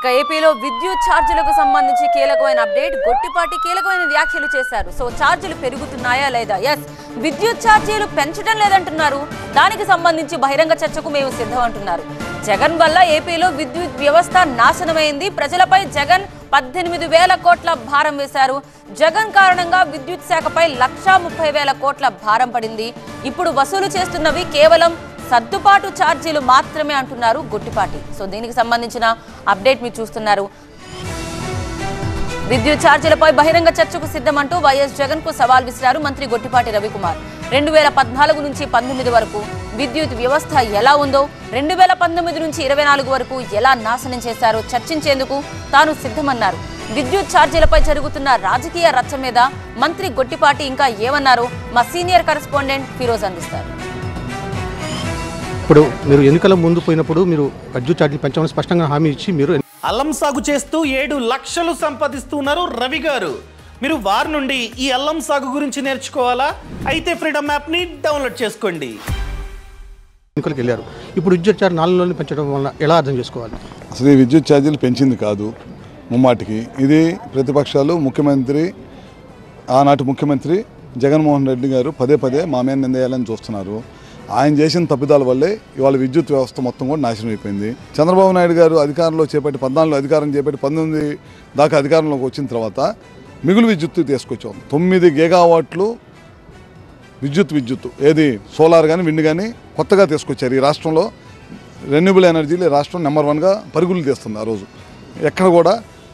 ఏపీలో విద్యుత్ ఛార్జీలకు సంబంధించి కీలకమైన అప్డేట్. గొట్టిపాటి కీలకమైన వ్యాఖ్యలు చేశారు. సో ఛార్జీలు పెరుగుతున్నాయా లేదా? ఎస్, విద్యుత్ ఛార్జీలు పెంచడం లేదంటున్నారు. దానికి సంబంధించి బహిరంగ చర్చకు మేము సిద్ధం అంటున్నారు. జగన్ వల్ల ఏపీలో విద్యుత్ వ్యవస్థ నాశనమైంది. ప్రజలపై జగన్ 18,000 కోట్ల భారం వేశారు. జగన్ కారణంగా విద్యుత్ శాఖపై 1,30,000 కోట్ల భారం పడింది. ఇప్పుడు వసూలు చేస్తున్నవి కేవలం సర్దుబాటు ఛార్జీలు మాత్రమే అంటున్నారు గొట్టిపాటి. సో దీనికి సంబంధించిన అప్డేట్ మీరు చూస్తున్నారు. విద్యుత్ ఛార్జీలపై బహిరంగ చర్చకు సిద్ధమంటూ వైఎస్ జగన్ కు సవాల్ విసిరారు మంత్రి గొట్టిపాటి రవికుమార్. 2014 నుంచి 19 వరకు విద్యుత్ వ్యవస్థ ఎలా ఉందో, 2019 నుంచి 24 వరకు ఎలా నాశనం చేశారో చర్చించేందుకు తాను సిద్ధమన్నారు. విద్యుత్ ఛార్జీలపై జరుగుతున్న రాజకీయ రచ్చ మీద మంత్రి గొట్టిపాటి ఇంకా ఏమన్నారో మా సీనియర్ కరెస్పాండెంట్ ఫిరోజ్ అందిస్తారు. ఇప్పుడు మీరు ఎన్నికల ముందు పోయినప్పుడు మీరు విద్యుత్ ఛార్జీలు పెంచమని స్పష్టంగా హామీ ఇచ్చి మీరు అల్లం సాగు చేస్తూ 7 లక్షలు సంపాదిస్తున్నారు రవి గారు. మీరు వారి నుండి ఈ అల్లం సాగు గురించి నేర్చుకోవాలా? అయితే ఫ్రీడమ్ యాప్ని డౌన్లోడ్ చేసుకోండి. ఎన్నికలకు వెళ్ళారు. ఇప్పుడు విద్యుత్ ఛార్జీ 4 నెలలు పెంచడం వల్ల ఎలా అర్థం చేసుకోవాలి? అసలు ఈ విద్యుత్ ఛార్జీలు పెంచింది కాదు ముమ్మాటికి. ఇది ప్రతిపక్షాలు, ముఖ్యమంత్రి, ఆనాటి ముఖ్యమంత్రి జగన్మోహన్ రెడ్డి గారు పదే పదే మా మీద నిందేయాలని చూస్తున్నారు. ఆయన చేసిన తప్పిదాల వల్లే ఇవాళ విద్యుత్ వ్యవస్థ మొత్తం కూడా నాశనం అయిపోయింది. చంద్రబాబు నాయుడు గారు అధికారంలో చేపట్టి 14 అధికారం చేపట్టి 19 దాకా అధికారంలోకి వచ్చిన తర్వాత మిగులు విద్యుత్తు తీసుకొచ్చాం. 9 గిగావాట్లు విద్యుత్ ఏది సోలార్ కానీ విండ్ కానీ కొత్తగా తీసుకొచ్చారు. ఈ రాష్ట్రంలో రెన్యూబుల్ ఎనర్జీలు రాష్ట్రం నెంబర్ 1గా పరుగులు తీస్తుంది. ఆ రోజు ఎక్కడ కూడా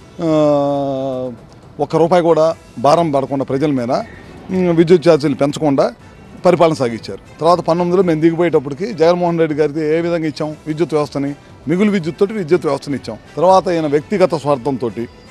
₹1 కూడా భారం పడకుండా ప్రజల మీద విద్యుత్ ఛార్జీలు పెంచకుండా పరిపాలన సాగించారు. తర్వాత 19లో మేము దిగిపోయేటప్పటికి జగన్మోహన్ రెడ్డి గారికి ఏ విధంగా ఇచ్చాం విద్యుత్ వ్యవస్థని? మిగులు విద్యుత్ వ్యవస్థని ఇచ్చాం. తర్వాత ఈయన వ్యక్తిగత స్వార్థంతో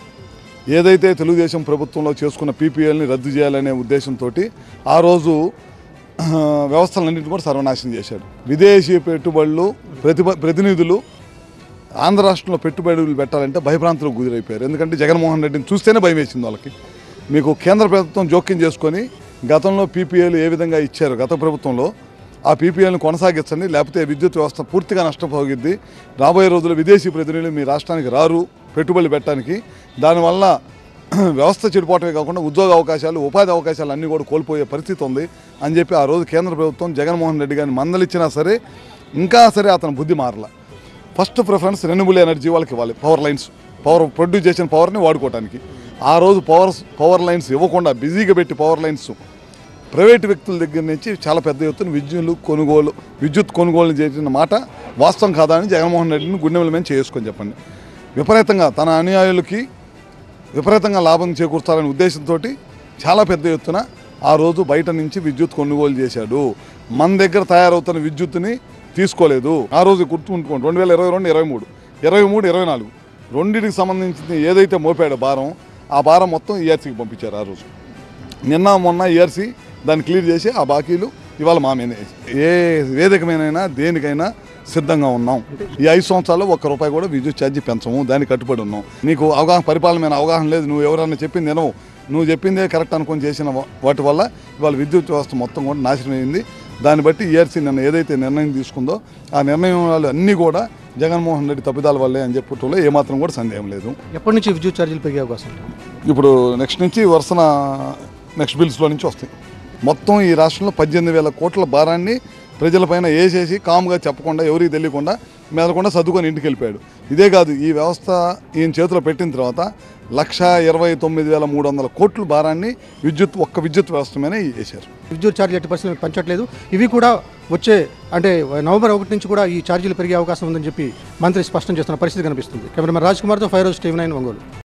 ఏదైతే తెలుగుదేశం ప్రభుత్వంలో చేసుకున్న పీపీఎల్ని రద్దు చేయాలనే ఉద్దేశంతో ఆ రోజు వ్యవస్థలన్నింటినీ కూడా సర్వనాశనం చేశాడు. విదేశీ పెట్టుబడులు ప్రతినిధులు ఆంధ్ర రాష్ట్రంలో పెట్టుబడులు పెట్టాలంటే భయభ్రాంతులకు గురైపోయారు. ఎందుకంటే జగన్మోహన్ రెడ్డిని చూస్తేనే భయం వేసింది వాళ్ళకి. మీకు కేంద్ర ప్రభుత్వం జోక్యం చేసుకొని గతంలో పీపీఎల్ ఏ విధంగా ఇచ్చారు గత ప్రభుత్వంలో ఆ పీపీఎల్ని కొనసాగించండి, లేకపోతే విద్యుత్ వ్యవస్థ పూర్తిగా నష్టపోగిద్ది. రాబోయే రోజుల్లో విదేశీ ప్రతినిధులు మీ రాష్ట్రానికి రారు పెట్టుబడులు పెట్టడానికి. దానివల్ల వ్యవస్థ చెడిపోవటమే కాకుండా ఉద్యోగ అవకాశాలు, ఉపాధి అవకాశాలు అన్నీ కూడా కోల్పోయే పరిస్థితి ఉంది అని చెప్పి ఆ రోజు కేంద్ర ప్రభుత్వం జగన్మోహన్ రెడ్డి గారిని మందలిచ్చినా సరే ఇంకా సరే అతను బుద్ధి మారల. ఫస్ట్ ప్రిఫరెన్స్ రెన్యూబుల్ ఎనర్జీ వాళ్ళకి ఇవ్వాలి. పవర్ లైన్స్, ప్రొడ్యూస్ చేసిన పవర్ని వాడుకోవడానికి. ఆ రోజు పవర్ లైన్స్ ఇవ్వకుండా బిజీగా పెట్టి పవర్ లైన్స్ ప్రైవేటు వ్యక్తుల దగ్గర నుంచి చాలా పెద్ద ఎత్తున విద్యుత్ కొనుగోలు చేసిన మాట వాస్తవం కాదా అని జగన్మోహన్ రెడ్డిని గుండెల మీద చేసుకొని చెప్పండి. విపరీతంగా తన అనుయాయులకి విపరీతంగా లాభం చేకూర్చాలనే ఉద్దేశంతో చాలా పెద్ద ఎత్తున ఆ రోజు బయట నుంచి విద్యుత్ కొనుగోలు చేశాడు. మన దగ్గర తయారవుతున్న విద్యుత్తుని తీసుకోలేదు. ఆ రోజు గుర్తుంచుకోండి, 2022, 23, 24 రెండింటికి సంబంధించిన ఏదైతే మోపాడో భారం, ఆ భారం మొత్తం ఈఆర్సీకి పంపించారు. ఆ రోజు నిన్న మొన్న ఈఆర్సీ దాన్ని క్లియర్ చేసి ఆ బాకీలు ఇవాళ మా మీద ఏ వేదికమైనా దేనికైనా సిద్ధంగా ఉన్నాం. ఈ 5 సంవత్సరాల్లో ₹1 కూడా విద్యుత్ ఛార్జీ పెంచము, దానికి కట్టుబడి ఉన్నాం. నీకు పరిపాలన మీద అవగాహన లేదు, నువ్వు ఎవరన్నా చెప్పింది వినవు, నువ్వు చెప్పిందే కరెక్ట్ అనుకొని చేసిన వాటి వల్ల ఇవాళ విద్యుత్ వ్యవస్థ మొత్తం కూడా నాశనం అయింది. దాన్ని బట్టి ఈఆర్సీ నిన్న ఏదైతే నిర్ణయం తీసుకుందో ఆ నిర్ణయాలు అన్నీ కూడా జగన్మోహన్ రెడ్డి తప్పిదాల వల్లే అని చెప్పడంలో ఏమాత్రం కూడా సందేహం లేదు. ఎప్పటి నుంచి విద్యుత్ ఛార్జీలు పెరిగే అవకాశం? ఇప్పుడు నెక్స్ట్ నుంచి వరుసన నెక్స్ట్ బిల్స్లో నుంచి వస్తాయి. మొత్తం ఈ రాష్ట్రంలో 18,000 కోట్ల భారాన్ని ప్రజలపైన వేసేసి కామ్గా చెప్పకుండా ఎవరికి తెలియకుండా మెదలకుండా సర్దుకొని ఇంటికి వెళ్ళిపోయాడు. ఇదే కాదు, ఈ వ్యవస్థ ఈయన చేతిలో పెట్టిన తర్వాత 1,29,300 కోట్ల భారాన్ని ఒక్క విద్యుత్ వ్యవస్థ మీద వేశారు. విద్యుత్ ఛార్జీలు ఎట్టి పరిస్థితులు పెంచట్లేదు. ఇవి కూడా వచ్చే అంటే నవంబర్ 1 నుంచి కూడా ఈ ఛార్జీలు పెరిగే అవకాశం ఉందని చెప్పి మంత్రి స్పష్టం చేస్తున్న పరిస్థితి కనిపిస్తుంది. కెమెరామెన్ రాజ్ కుమార్తో ఫైరోజ్, TV9 ఒంగోలు.